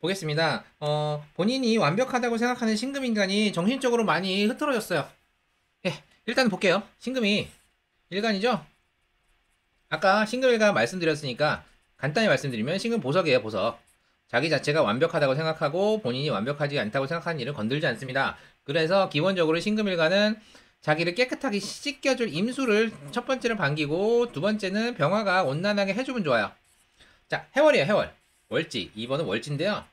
보겠습니다. 본인이 완벽하다고 생각하는 신금인간이 정신적으로 많이 흐트러졌어요. 예, 일단 볼게요. 신금이 일간이죠? 아까 신금일간 말씀드렸으니까 간단히 말씀드리면 신금 보석이에요, 보석. 자기 자체가 완벽하다고 생각하고 본인이 완벽하지 않다고 생각하는 일은 건들지 않습니다. 그래서 기본적으로 신금일간은 자기를 깨끗하게 씻겨줄 임수를 첫 번째는 반기고 두 번째는 병화가 온난하게 해주면 좋아요. 자, 해월이에요, 해월. 월지. 2번은 월지인데요.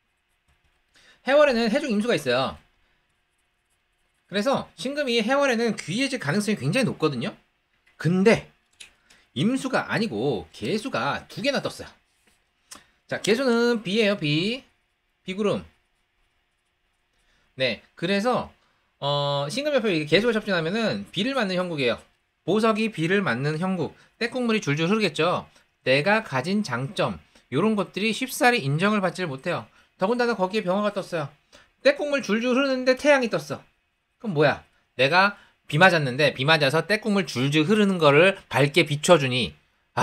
해월에는 해중 임수가 있어요. 그래서 신금이 해월에는 귀해질 가능성이 굉장히 높거든요. 근데 임수가 아니고 개수가 두 개나 떴어요. 자, 개수는 비예요, 비. 비구름. 네, 그래서 신금 옆에 개수가 접진하면은 비를 맞는 형국이에요. 보석이 비를 맞는 형국. 때국물이 줄줄 흐르겠죠. 내가 가진 장점, 요런 것들이 쉽사리 인정을 받지를 못해요. 더군다나 거기에 병화가 떴어요. 때국물 줄줄 흐르는데 태양이 떴어. 그럼 뭐야? 내가 비 맞았는데 비 맞아서 때국물 줄줄 흐르는 거를 밝게 비춰주니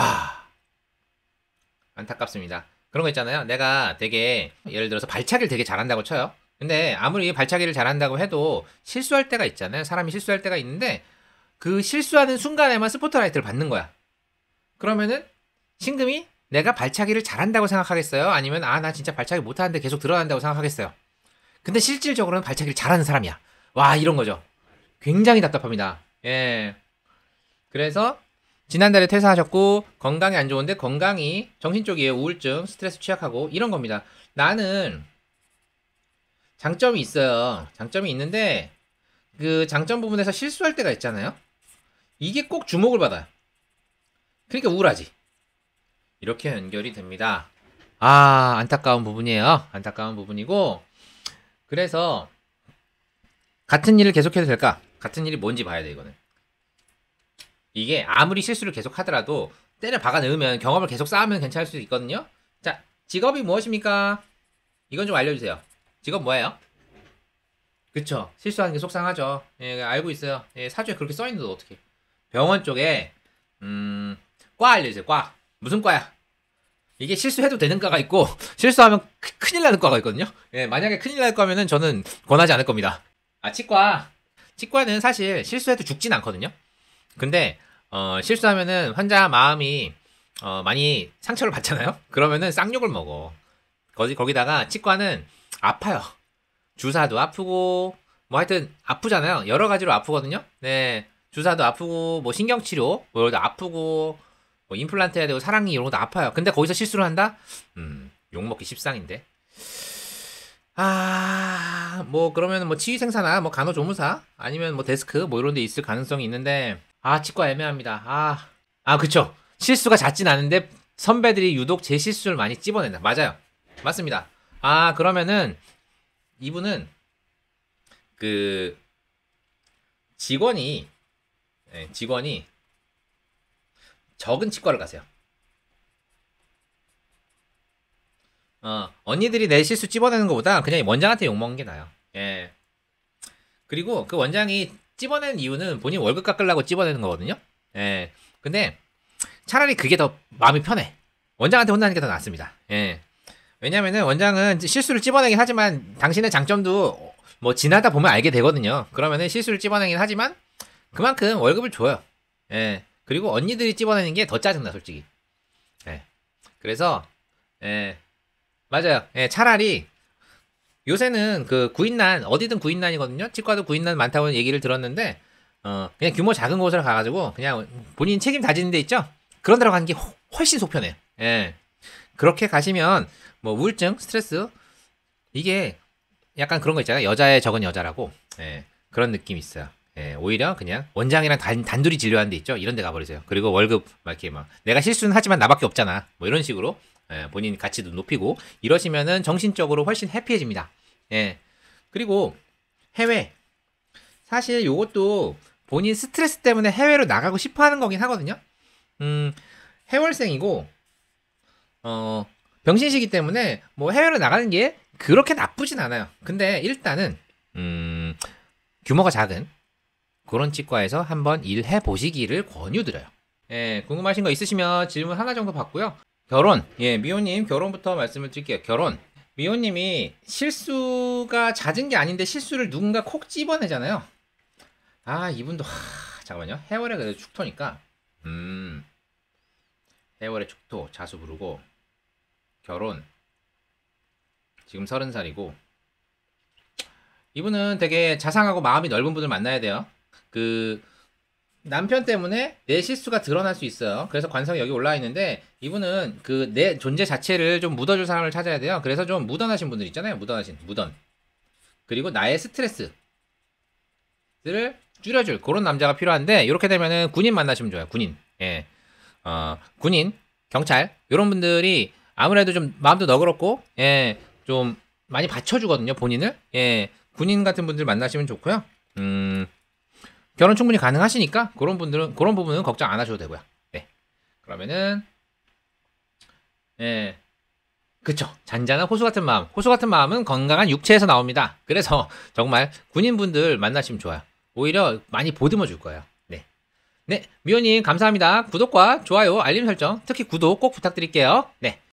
안타깝습니다. 그런 거 있잖아요. 내가 되게 예를 들어서 발차기를 되게 잘한다고 쳐요. 근데 아무리 발차기를 잘한다고 해도 실수할 때가 있잖아요. 사람이 실수할 때가 있는데 그 실수하는 순간에만 스포트라이트를 받는 거야. 그러면은 신금이 내가 발차기를 잘한다고 생각하겠어요? 아니면 나 진짜 발차기 못하는데 계속 드러난다고 생각하겠어요? 근데 실질적으로는 발차기를 잘하는 사람이야. 와, 이런 거죠. 굉장히 답답합니다. 예. 그래서 지난달에 퇴사하셨고 건강이 안 좋은데 건강이 정신 쪽이에요. 우울증, 스트레스 취약하고 이런 겁니다. 나는 장점이 있어요. 장점이 있는데 그 장점 부분에서 실수할 때가 있잖아요. 이게 꼭 주목을 받아요. 그러니까 우울하지. 이렇게 연결이 됩니다. 안타까운 부분이에요. 안타까운 부분이고 그래서 같은 일을 계속해도 될까? 같은 일이 뭔지 봐야 돼, 이거는. 이게 아무리 실수를 계속 하더라도 때려 박아 넣으면 경험을 계속 쌓으면 괜찮을 수 있거든요. 자, 직업이 무엇입니까? 이건 좀 알려주세요. 직업 뭐예요? 그쵸. 실수하는 게 속상하죠. 예, 알고 있어요. 예, 사주에 그렇게 써있는데 어떻게. 병원 쪽에, 과 알려주세요, 과. 무슨 과야? 이게 실수해도 되는 과가 있고, 실수하면 큰일 나는 과가 있거든요. 예, 만약에 큰일 날 거면은 저는 권하지 않을 겁니다. 치과. 치과는 사실 실수해도 죽진 않거든요. 근데, 실수하면은 환자 마음이, 많이 상처를 받잖아요? 그러면은 쌍욕을 먹어. 거기다가 치과는 아파요. 주사도 아프고 뭐 하여튼 아프잖아요. 여러 가지로 아프거든요. 네, 주사도 아프고 뭐 신경치료 뭐 이러다 아프고 뭐 임플란트 해야 되고 사랑니 이런 것도 아파요. 근데 거기서 실수를 한다? 욕먹기 십상인데. 뭐 그러면 뭐 치위생사나 뭐 간호조무사 아니면 뭐 데스크 뭐 이런 데 있을 가능성이 있는데 치과 애매합니다. 그쵸. 실수가 잦진 않은데 선배들이 유독 제 실수를 많이 찝어낸다. 맞아요. 맞습니다. 그러면은 이분은 그 직원이 직원이 적은 치과를 가세요. 언니들이 내 실수 찝어내는 것보다 그냥 원장한테 욕먹는 게 나아요. 예. 그리고 그 원장이 찝어내는 이유는 본인 월급 깎으려고 찝어내는 거거든요. 예. 근데 차라리 그게 더 마음이 편해. 원장한테 혼나는 게 더 낫습니다. 예. 왜냐면은 원장은 실수를 찝어내긴 하지만 당신의 장점도 뭐 지나다 보면 알게 되거든요. 그러면은 실수를 찝어내긴 하지만 그만큼 월급을 줘요. 예. 그리고 언니들이 찝어내는 게 더 짜증나, 솔직히. 예. 그래서 맞아요. 예, 차라리 요새는 그 구인난 어디든 구인난이거든요. 치과도 구인난 많다고 얘기를 들었는데 그냥 규모 작은 곳을 가가지고 그냥 본인 책임 다지는 데 있죠. 그런 데로 가는 게 훨씬 속편해요. 예. 그렇게 가시면 뭐 우울증, 스트레스 이게 약간 그런 거 있잖아요. 여자의 적은 여자라고 그런 느낌이 있어요. 오히려 그냥 원장이랑 단둘이 진료하는 데 있죠. 이런 데 가버리세요. 그리고 월급 막 이렇게 막 내가 실수는 하지만 나밖에 없잖아. 뭐 이런 식으로 본인 가치도 높이고 이러시면은 정신적으로 훨씬 해피해집니다. 그리고 해외 사실 요것도 본인 스트레스 때문에 해외로 나가고 싶어 하는 거긴 하거든요. 해월생이고 병신시기 때문에 뭐 해외로 나가는 게 그렇게 나쁘진 않아요. 근데 일단은 규모가 작은 그런 치과에서 한번 일해 보시기를 권유드려요. 궁금하신 거 있으시면 질문 하나 정도 받고요. 결혼, 미호님 결혼부터 말씀을 드릴게요. 결혼, 미호님이 실수가 잦은 게 아닌데 실수를 누군가 콕 집어내잖아요. 아, 이분도 잠깐만요. 해월에 그래도 축토니까 해월에 축토 자수 부르고 결혼 지금 30살이고 이분은 되게 자상하고 마음이 넓은 분을 만나야 돼요. 그 남편 때문에 내 실수가 드러날 수 있어요. 그래서 관성이 여기 올라와 있는데 이분은 그 내 존재 자체를 좀 묻어줄 사람을 찾아야 돼요. 그래서 좀 무던하신 분들 있잖아요. 무던. 그리고 나의 스트레스를 줄여줄 그런 남자가 필요한데 이렇게 되면은 군인 만나시면 좋아요. 군인. 예. 군인, 경찰 이런 분들이 아무래도 좀 마음도 너그럽고 예, 좀 많이 받쳐주거든요. 본인을. 예. 군인 같은 분들 만나시면 좋고요. 결혼 충분히 가능하시니까 그런 부분은 걱정 안 하셔도 되고요. 네. 그러면은 예. 그쵸. 잔잔한 호수 같은 마음. 호수 같은 마음은 건강한 육체에서 나옵니다. 그래서 정말 군인분들 만나시면 좋아요. 오히려 많이 보듬어 줄 거예요. 네. 네. 미호님 감사합니다. 구독과 좋아요, 알림 설정, 특히 구독 꼭 부탁드릴게요. 네.